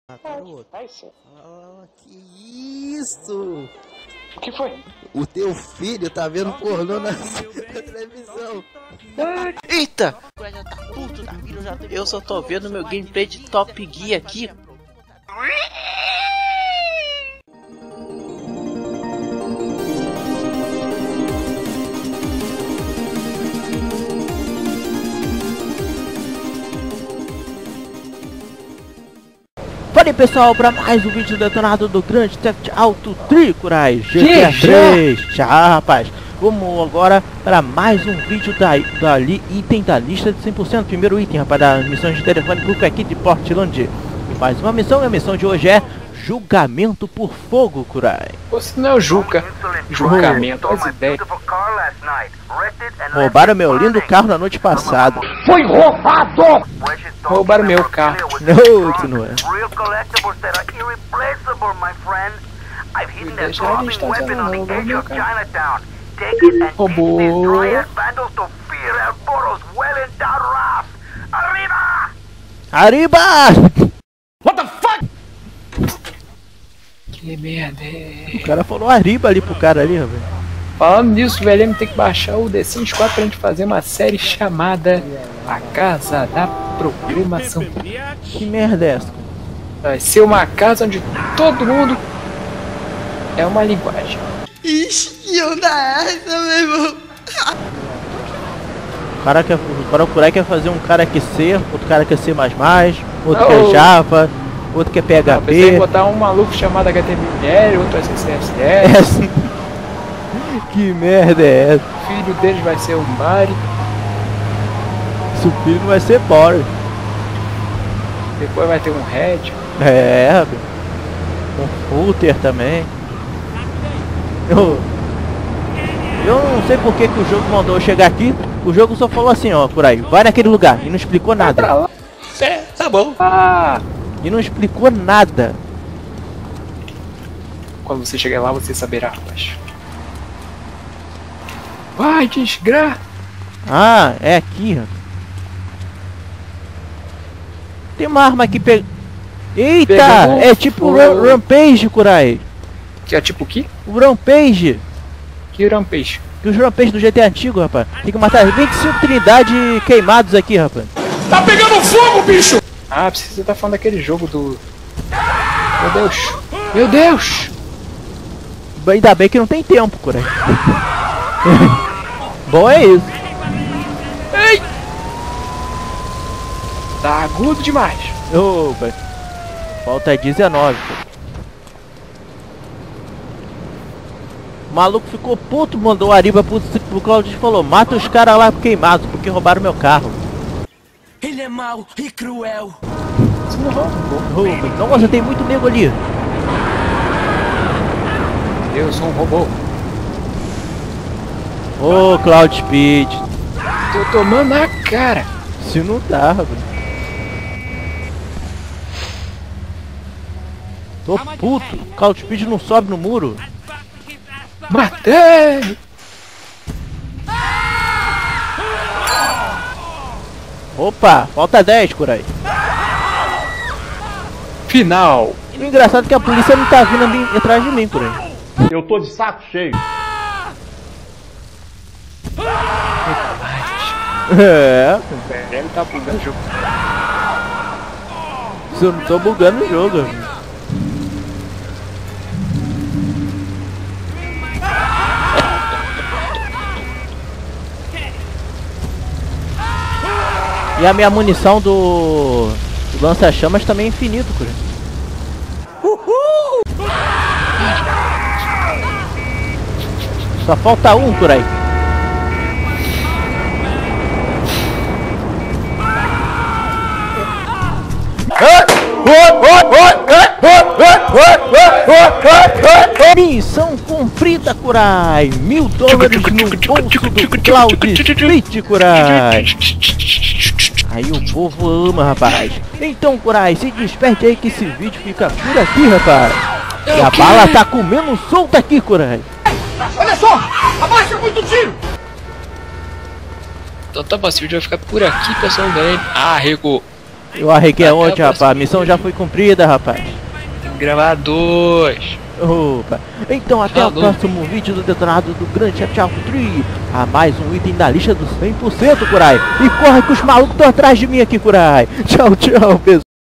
Garoto. Nice. Ah, que isso? O que foi? O teu filho tá vendo pornô na televisão. Eita! Tá puto da vida, eu só tô vendo meu gameplay de Top Gear aqui. Fala aí pessoal, pra mais um vídeo detonado do Grand Theft Auto Tricurai GTA 3. Já rapaz, vamos agora para mais um vídeo item da lista de 100%. Primeiro item, rapaz, das missões de telefone público aqui de Portland. E mais uma missão, e a missão de hoje é julgamento por fogo, Kurai. Você não é o Juca. Julgamento, as ideias. Roubaram meu lindo carro na noite passada. Foi roubado! Roubaram meu carro. Não, isso não é. Deixa ele estacionar, roubou meu carro. Roubou. Arriba! What the fuck? Que merda é. O cara falou arriba ali pro cara ali, rapaz. Falando nisso, o VLM tem que baixar o The Sims 4 pra gente fazer uma série chamada A Casa da Programação. Que merda é essa? Vai ser uma casa onde todo mundo é uma linguagem. Ixi, que onda é essa, meu irmão? O Kurai quer fazer um cara que C, outro cara que é C++, outro que é Java, outro que é Eu pensei em PHP. botar um maluco chamado HTML, outro vai ser CSS. Que merda é essa? O filho deles vai ser um Bari. Seu filho não vai ser pobre. Depois vai ter um Red. É, rapaz. Um footer também. Eu não sei por que o jogo mandou eu chegar aqui. O jogo só falou assim, ó, por aí, vai naquele lugar. E não explicou Pra nada. lá. É, tá bom. Ah! E não explicou nada. Quando você chegar lá, você saberá, rapaz. Vai, desgraça! Ah, é aqui, ó. Tem uma arma aqui Eita! Pegou É tipo o fogo. Rampage, Kurai. Que é tipo o que? O Rampage. Que Rampage? Que os Rampage do GTA antigo, rapaz. Tem que matar 25 Trindade queimados aqui, rapaz. Tá pegando fogo, bicho! Ah, você tá falando daquele jogo do... Meu Deus! Meu Deus! Ainda bem que não tem tempo, Kurai. Bom é isso. Ei! Tá agudo demais. Opa. Falta 19. Pô. O maluco ficou puto, mandou a Ariba pro Claudio e falou: mata os caras lá queimados, porque roubaram meu carro. Ele é mau e cruel. Você não roubou. Nossa, tem muito nego ali. Eu sou um robô. Ô, Cloud Speed. Tô tomando na cara. Se não tá, rapaz. Tô puto. Cloud Speed não sobe no muro. Matei! Opa, falta 10, Kurai. Final. O engraçado é que a polícia não tá vindo ali atrás de mim, Kurai. Eu tô de saco cheio. É, Ele tá bugando o jogo. eu não tô bugando o jogo. E a minha munição do lança-chamas também é infinito, Kurai. Só falta um, Kurai. Missão cumprida, Kurai. $1000 no bolso do Cloud Speed, Kurai. Aí o povo ama, rapaz. Então, Kurai, se desperte aí que esse vídeo fica por aqui, rapaz. E a bala tá comendo solta aqui, Kurai. Olha só, abaixa muito tiro. Então tá bom, esse vídeo vai ficar por aqui, pessoal. Arregou. Eu arreguei aonde, rapaz? A missão já foi cumprida, rapaz. Tem que gravar 2. Opa. Então até o próximo vídeo do detonado do Grand Theft Auto 3. A mais um item da lista dos 100%, Kurai. E corre que os malucos estão atrás de mim aqui, Kurai. Tchau, tchau, pessoal.